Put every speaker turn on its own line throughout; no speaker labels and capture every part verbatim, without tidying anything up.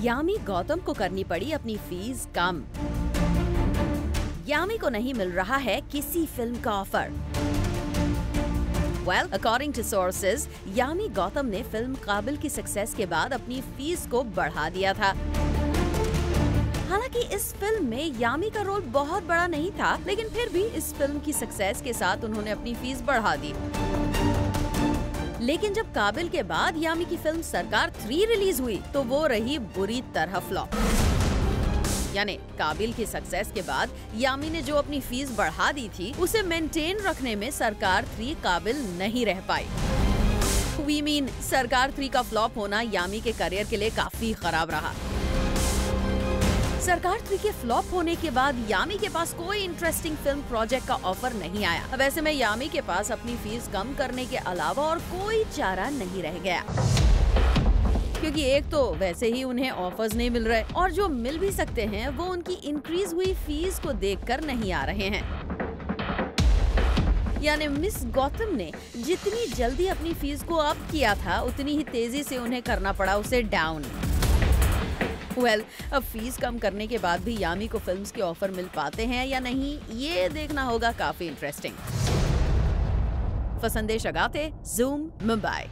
यामी गौतम को करनी पड़ी अपनी फीस कम। यामी को नहीं मिल रहा है किसी फिल्म का offer. Well, according to sources, Yami Gautam ने फिल्म काबिल की सक्सेस के बाद अपनी फीस को बढ़ा दिया था। हालांकि इस फिल्म में यामी का रोल बहुत बड़ा नहीं था, लेकिन फिर भी इस फिल्म की सक्सेस के साथ उन्होंने अपनी फीस बढ़ा दी। लेकिन जब काबिल के बाद यामी की फिल्म सरकार थ्री रिलीज हुई तो वो रही बुरी तरह फ्लॉप। यानी काबिल की सक्सेस के बाद यामी ने जो अपनी फीस बढ़ा दी थी, उसे मेंटेन रखने में सरकार थ्री काबिल नहीं रह पाई। वी मीन सरकार थ्री का फ्लॉप होना यामी के करियर के लिए काफी खराब रहा। सरकार थ्री के फ्लॉप होने के बाद यामी के पास कोई इंटरेस्टिंग फिल्म प्रोजेक्ट का ऑफर नहीं आया। वैसे में यामी के पास अपनी फीस कम करने के अलावा और कोई चारा नहीं रह गया, क्योंकि एक तो वैसे ही उन्हें ऑफर्स नहीं मिल रहे और जो मिल भी सकते हैं वो उनकी इंक्रीज हुई फीस को देखकर नहीं आ रहे हैं। यानी मिस गौतम ने जितनी जल्दी अपनी फीस को अप किया था, उतनी ही तेजी से उन्हें करना पड़ा उसे डाउन। वेल well, अब फीस कम करने के बाद भी यामी को फिल्म्स के ऑफर मिल पाते हैं या नहीं, ये देखना होगा काफी इंटरेस्टिंग। फसंदेश अगाते, Zoom, Mumbai.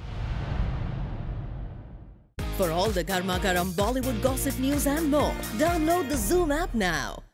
For all the Garma Garam Bollywood gossip news and more, download the Zoom app now.